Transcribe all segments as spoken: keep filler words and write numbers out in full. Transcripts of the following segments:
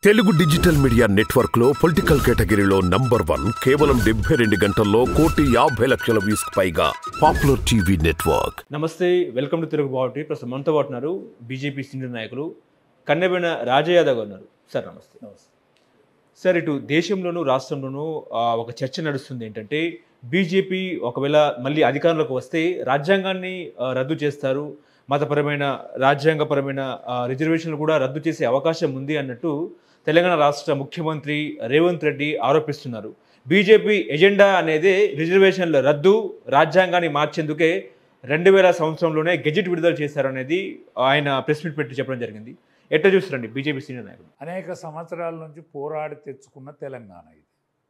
Telugu digital media network లో political కేటగిరీలో number one కేవలం డెబ్బై రెండు గంటల్లో కోటి యాభై లక్షల వ్యూస్ పైగా పాపులర్ టీవీ నెట్వర్క్. నమస్తే, వెల్కమ్ టు తెలుగు బావటి. ప్రస్తుతం మనతో పాటు ఉన్నారు బీజేపీ సీనియర్ నాయకులు కన్నెబెన రాజయాదవ్ ఉన్నారు. సార్ నమస్తే. నమస్తే సార్. ఇటు దేశంలోనూ రాష్ట్రంలోనూ ఒక చర్చ నడుస్తుంది. ఏంటంటే బీజేపీ ఒకవేళ మళ్ళీ అధికారంలోకి వస్తే రాజ్యాంగాన్ని రద్దు చేస్తారు, మతపరమైన రాజ్యాంగపరమైన రిజర్వేషన్లు కూడా రద్దు చేసే అవకాశం ఉంది అన్నట్టు తెలంగాణ రాష్ట్ర ముఖ్యమంత్రి రేవంత్ రెడ్డి ఆరోపిస్తున్నారు. బీజేపీ ఎజెండా అనేది రిజర్వేషన్ల రద్దు, రాజ్యాంగాన్ని మార్చేందుకే రెండు వేల సంవత్సరంలోనే గెజెట్ విడుదల చేశారు అనేది ఆయన ప్రెస్ మీట్ పెట్టి చెప్పడం జరిగింది. ఎట్లా చూస్తారండి బీజేపీ సీనియర్ నాయకులు? అనేక సంవత్సరాల నుంచి పోరాడి తెచ్చుకున్న తెలంగాణ ఇది.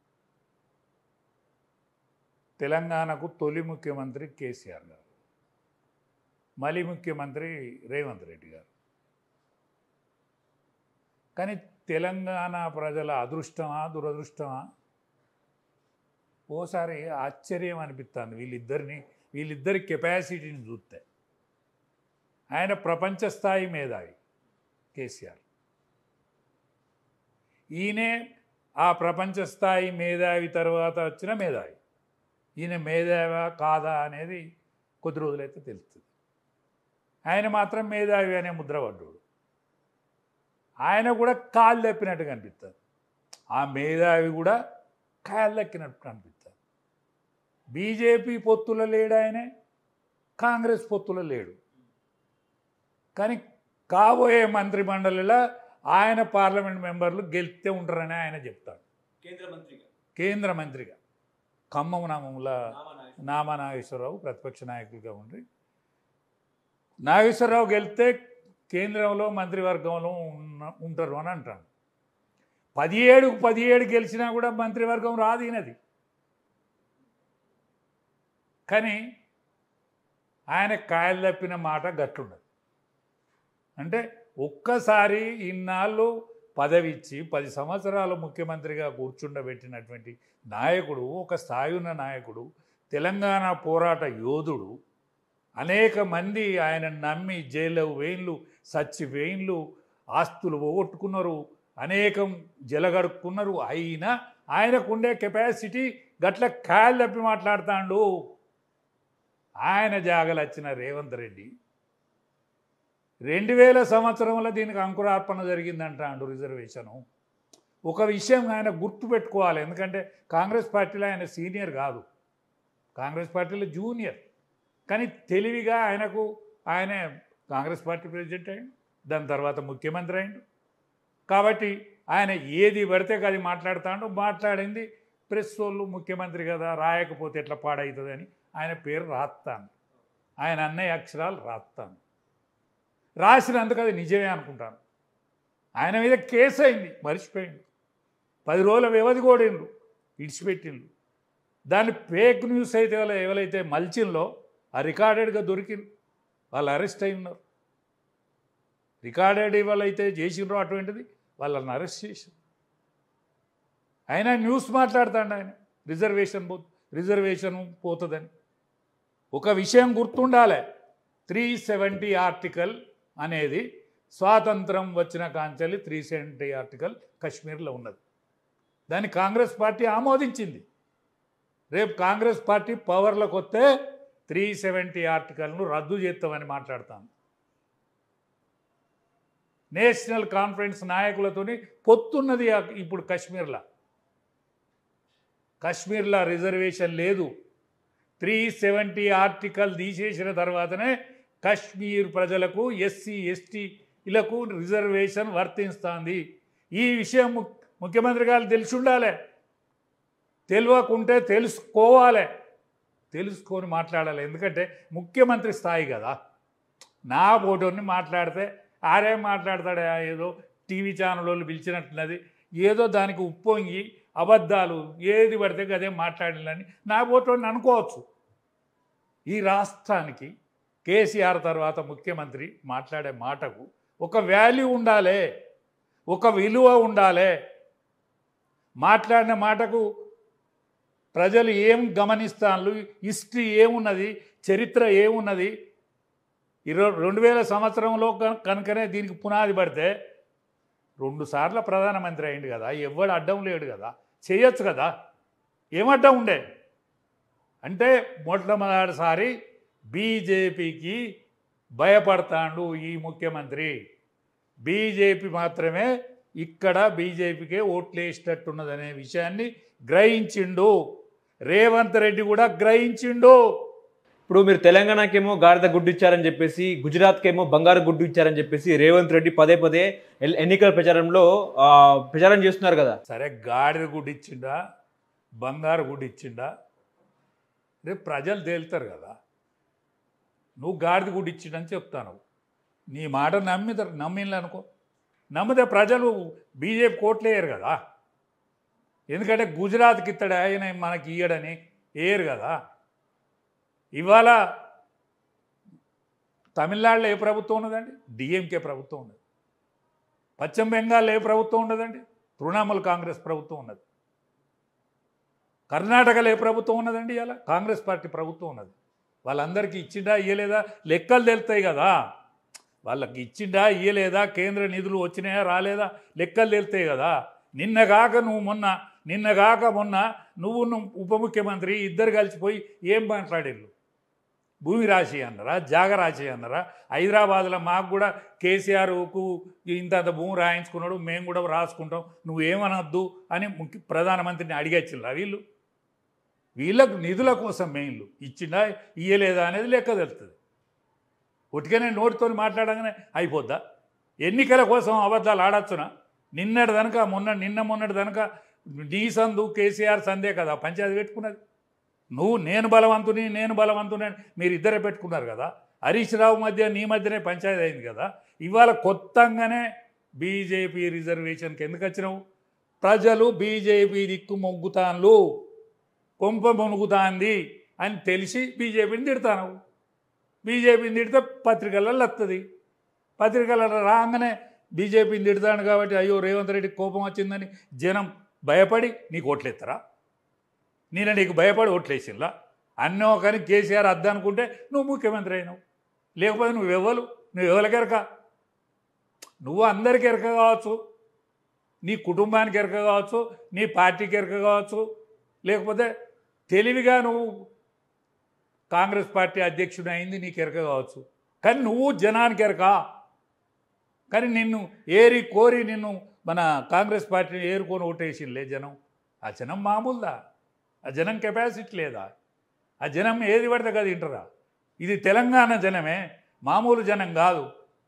తెలంగాణకు తొలి ముఖ్యమంత్రి కేసీఆర్ గారు, మళ్ళీ ముఖ్యమంత్రి రేవంత్ రెడ్డి గారు. కానీ తెలంగాణ ప్రజల అదృష్టమా దురదృష్టమా ఓసారి ఆశ్చర్యం అనిపిస్తుంది వీళ్ళిద్దరిని వీళ్ళిద్దరి కెపాసిటీని చూస్తే. ఆయన ప్రపంచ స్థాయి మేధావి కేసీఆర్, ఈయనే ఆ ప్రపంచ స్థాయి మేధావి తర్వాత వచ్చిన మేధావి. ఈయన మేధావా కాదా అనేది కొద్ది రోజులైతే తెలుస్తుంది. ఆయన మాత్రం మేధావి అనే ముద్ర పడ్డాడు. ఆయన కూడా కాళ్ళు తప్పినట్టు కనిపిస్తుంది. ఆ మేధావి కూడా కాళ్ళు దక్కినట్టు కనిపిస్తుంది. బీజేపీ పొత్తులో లేడు ఆయనే, కాంగ్రెస్ పొత్తులో లేడు. కానీ కాబోయే మంత్రి మండలిలో ఆయన పార్లమెంట్ మెంబర్లు గెలిస్తే ఉంటారని ఆయన చెప్తాడు. కేంద్ర మంత్రిగా కేంద్ర మంత్రిగా ఖమ్మం నామముల నామా నాగేశ్వరరావు ప్రతిపక్ష నాయకులుగా ఉండి, నాగేశ్వరరావు గెలిస్తే కేంద్రంలో మంత్రివర్గంలో ఉన్న ఉంటారు అని అంటాను. పదిహేడుకు పదిహేడు గెలిచినా కూడా మంత్రివర్గం రాదు ఈయనది. కానీ ఆయన కాయలు తప్పిన మాట గట్లుండదు. అంటే ఒక్కసారి ఇన్నాళ్ళు పదవి ఇచ్చి పది సంవత్సరాలు ముఖ్యమంత్రిగా కూర్చుండబెట్టినటువంటి నాయకుడు, ఒక స్థాయి ఉన్న నాయకుడు, తెలంగాణ పోరాట యోధుడు, అనేక మంది ఆయన నమ్మి జైలు వేయిండ్లు సచ్చి వేయిండ్లు ఆస్తులు పోగొట్టుకున్నారు, అనేకం జలగడుక్కున్నారు. అయినా ఆయనకుండే కెపాసిటీ గట్ల కాయలు తప్పి మాట్లాడుతాడు. ఆయన జాగలు వచ్చిన రేవంత్ రెడ్డి రెండు వేల సంవత్సరంలో దీనికి అంకురార్పణ జరిగిందంటాడు రిజర్వేషను. ఒక విషయం ఆయన గుర్తుపెట్టుకోవాలి, ఎందుకంటే కాంగ్రెస్ పార్టీలో ఆయన సీనియర్ కాదు, కాంగ్రెస్ పార్టీలో జూనియర్. కానీ తెలివిగా ఆయనకు ఆయన కాంగ్రెస్ పార్టీ ప్రెసిడెంట్ అయ్యిండు, దాని తర్వాత ముఖ్యమంత్రి అయ్యిండు. కాబట్టి ఆయన ఏది పడితే అది మాట్లాడుతాడు. మాట్లాడింది ప్రెస్ వాళ్ళు ముఖ్యమంత్రి కదా రాయకపోతే ఎట్లా పాడవుతుందని ఆయన పేరు రాస్తాను, ఆయన అన్నయ్య అక్షరాలు రాస్తాను. రాసినందుకు అది నిజమే అనుకుంటాను. ఆయన మీద కేసు అయింది, మర్చిపోయిండు. పది రోజుల వ్యవధి కోడిండ్రు, ఇడిచిపెట్టిండ్రు. దాన్ని ఫేక్ న్యూస్ అయితే ఎవరైతే మల్చిందో ఆ రికార్డెడ్గా దొరికింది, వాళ్ళు అరెస్ట్ అయి ఉన్నారు. రికార్డెడ్ ఎవరైతే చేసిండ్రో అటువంటిది వాళ్ళని అరెస్ట్ చేసిండ్రు. అయినా న్యూస్ మాట్లాడుతాడు ఆయన రిజర్వేషన్ పో రిజర్వేషన్ పోతుందని. ఒక విషయం గుర్తుండాలి, త్రీ సెవెంటీ ఆర్టికల్ అనేది స్వాతంత్రం వచ్చిన కాంచెల్లి త్రీ సెవెంటీ ఆర్టికల్ కశ్మీర్లో ఉన్నది. దాన్ని కాంగ్రెస్ పార్టీ ఆమోదించింది. రేపు కాంగ్రెస్ పార్టీ పవర్లోకి వస్తే త్రీ సెవెంటీ ఆర్టికల్ను రద్దు చేస్తామని మాట్లాడతాను. నేషనల్ కాన్ఫరెన్స్ నాయకులతోని పొత్తున్నది ఇప్పుడు కశ్మీర్లో. కశ్మీర్లో రిజర్వేషన్ లేదు. త్రీ సెవెంటీ ఆర్టికల్ తీసేసిన తర్వాతనే కశ్మీర్ ప్రజలకు ఎస్సీ ఎస్టీలకు రిజర్వేషన్ వర్తిస్తుంది. ఈ విషయం ముఖ్యమంత్రి గారు తెలిసి ఉండాలి, తెలియకుంటే తెలుసుకోవాలి, తెలుసుకొని మాట్లాడాలి. ఎందుకంటే ముఖ్యమంత్రి స్థాయి కదా. నా ఫోటోని మాట్లాడితే ఆరేం మాట్లాడతాడు, ఏదో టీవీ ఛానల్ వాళ్ళు పిలిచినట్టున్నది, ఏదో దానికి ఉప్పొంగి అబద్ధాలు ఏది పడితే అదే మాట్లాడాలని నా ఫోటోని అనుకోవచ్చు. ఈ రాష్ట్రానికి కేసీఆర్ తర్వాత ముఖ్యమంత్రి మాట్లాడే మాటకు ఒక వాల్యూ ఉండాలి, ఒక విలువ ఉండాలి. మాట్లాడిన మాటకు ప్రజలు ఏం గమనిస్తాను, హిస్టరీ ఏమున్నది, చరిత్ర ఏమున్నది, ఇరవై రెండు వేల సంవత్సరంలో కనుకనే దీనికి పునాది పడితే రెండు సార్లు ప్రధానమంత్రి అయింది కదా, ఎవడు అడ్డం లేడు కదా, చేయొచ్చు కదా, ఏమడ్డం ఉండే అంటే మొట్టమొదటిసారి బీజేపీకి భయపడతాడు ఈ ముఖ్యమంత్రి. బీజేపీ మాత్రమే ఇక్కడ బీజేపీకే ఓట్లు వేసేటట్టున్నదనే విషయాన్ని గ్రహించిండు. రేవంత్ రెడ్డి కూడా గ్రహించిండు. ఇప్పుడు మీరు తెలంగాణకేమో గాడిద గుడ్డు ఇచ్చారని చెప్పేసి, గుజరాత్కేమో బంగారు గుడ్డు ఇచ్చారని చెప్పేసి రేవంత్ రెడ్డి పదే పదే ఎన్నికల ప్రచారంలో ప్రచారం చేస్తున్నారు కదా. సరే, గాడిద గుడ్డు ఇచ్చిండా బంగారు గుడ్డు ఇచ్చిండా రేపు ప్రజలు తేలుతారు కదా. నువ్వు గాడిద గుడ్డు ఇచ్చిండని చెప్తాను, నీ మాట నమ్మితారు. నమ్మిండ్లు అనుకో, నమ్మితే ప్రజలు బీజేపీ కోట్లేయరు కదా. ఎందుకంటే గుజరాత్కి ఇస్తాడు ఆయన, మనకి ఇయ్యడని వేయరు కదా. ఇవాళ తమిళనాడులో ఏ ప్రభుత్వం ఉన్నదండి? డిఎంకే ప్రభుత్వం ఉన్నది. పశ్చిమ బెంగాల్లో ఏ ప్రభుత్వం ఉండదండి? తృణమూల్ కాంగ్రెస్ ప్రభుత్వం ఉన్నది. కర్ణాటకలో ఏ ప్రభుత్వం ఉన్నదండి? ఇలా కాంగ్రెస్ పార్టీ ప్రభుత్వం ఉన్నది. వాళ్ళందరికీ ఇచ్చిండా ఇయ్యలేదా లెక్కలు తెలుస్తాయి కదా. వాళ్ళకి ఇచ్చిండా ఇయ్యలేదా, కేంద్ర నిధులు వచ్చినాయా రాలేదా లెక్కలు తెలుస్తాయి కదా. నిన్నగాక నువ్వు మొన్న నిన్నగాక మొన్న నువ్వు ఉప ముఖ్యమంత్రి ఇద్దరు కలిసిపోయి ఏం మాట్లాడారు? భూమి రాసి అన్నారా, జాగ రాసి అన్నారా? హైదరాబాద్లో మాకు కూడా కేసీఆర్కు ఇంత భూమి రాయించుకున్నాడు, మేము కూడా రాసుకుంటాం, నువ్వేమనొద్దు అని ముఖ్య ప్రధానమంత్రిని అడిగచ్చిల్లా వీళ్ళు? వీళ్ళకు నిధుల కోసం మెయిన్లు ఇచ్చిందా ఇయ్యలేదా అనేది లెక్క తెలుస్తుంది. ఒట్టిగానే నోటితో మాట్లాడగానే అయిపోద్దా? ఎన్నికల కోసం అబద్ధాలు ఆడచ్చునా? నిన్నటి దనక మొన్న నిన్న మొన్నటి దనక నీ సందు కేసీఆర్ సందే కదా పంచాయతీ పెట్టుకున్నది. నువ్వు నేను బలవంతుని నేను బలవంతుని మీరు ఇద్దరే పెట్టుకున్నారు కదా. హరీష్ రావు మధ్య నీ మధ్యనే పంచాయతీ అయింది కదా. ఇవాళ కొత్తగానే బీజేపీ రిజర్వేషన్కి ఎందుకు వచ్చినావు? ప్రజలు బీజేపీ దిక్కు మొగ్గుతాన్లు, కొంప మునుగుతాంది అని తెలిసి బీజేపీని తిడతాను. బీజేపీని తిడితే పత్రికలలో వస్తుంది. పత్రికలలో రాగానే బీజేపీని తిడతాను కాబట్టి అయ్యో రేవంత్ రెడ్డికి కోపం వచ్చిందని జనం భయపడి నీకు ఓట్లేస్తారా? నేను నీకు భయపడి ఓట్లేసిల్లా? అన్నో కానీ కేసీఆర్ అద్దు అనుకుంటే నువ్వు ముఖ్యమంత్రి అయినావు. లేకపోతే నువ్వు ఎవరు నువ్వు ఎవరికి ఎరక? నువ్వు అందరికి ఎరక కావచ్చు, నీ కుటుంబానికి ఎరక కావచ్చు, నీ పార్టీకి ఎరక కావచ్చు, లేకపోతే తెలివిగా నువ్వు కాంగ్రెస్ పార్టీ అధ్యక్షుడు అయింది నీకు ఎరక కావచ్చు. కానీ నువ్వు జనానికి ఎరక. కానీ నిన్ను ఏరి కోరి నిన్ను మన కాంగ్రెస్ పార్టీని ఏరుకొని ఓటేసిందిలే జనం. ఆ జనం మామూలుదా? ఆ జనం కెపాసిటీ లేదా? ఆ జనం ఏది పడితే కదా వింటరా? ఇది తెలంగాణ జనమే, మామూలు జనం కాదు.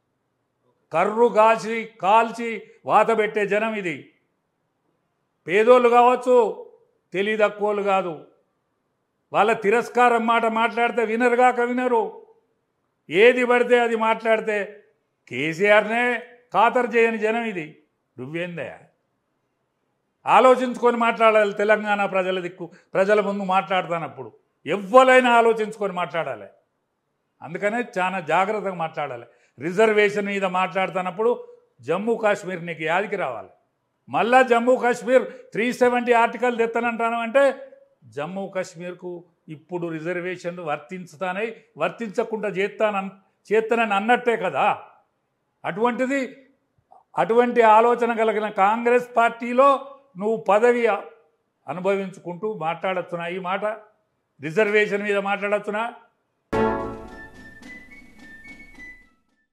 కర్రు కాల్చి కాల్చి వాత పెట్టే జనం ఇది. పేదోళ్ళు కావచ్చు, తెలివి తక్కువలు కాదు. వాళ్ళ తిరస్కారం మాట మాట్లాడితే వినరుగాక వినరు. ఏది పడితే అది మాట్లాడితే కేసీఆర్నే ఖాతరు చేయని జనం ఇది. నువ్వేందే? ఆలోచించుకొని మాట్లాడాలి. తెలంగాణ ప్రజల దిక్కు ప్రజల ముందు మాట్లాడుతున్నప్పుడు ఎవ్వరైనా ఆలోచించుకొని మాట్లాడాలి. అందుకనే చాలా జాగ్రత్తగా మాట్లాడాలి. రిజర్వేషన్ మీద మాట్లాడుతున్నప్పుడు జమ్మూ కాశ్మీర్ నీకు యాదికి రావాలి. మళ్ళా Jammu Kashmir three seventy article తెస్తానంటాను అంటే జమ్మూ కాశ్మీర్కు ఇప్పుడు రిజర్వేషన్లు వర్తించుతానై వర్తించకుండా చేస్తానని చేస్తానని అన్నట్టే కదా. అటువంటిది అటువంటి ఆలోచన కలిగిన కాంగ్రెస్ పార్టీలో నువ్వు పదవి అనుభవించుకుంటూ మాట్లాడచ్చునా? ఈ మాట రిజర్వేషన్ మీద మాట్లాడచ్చునా?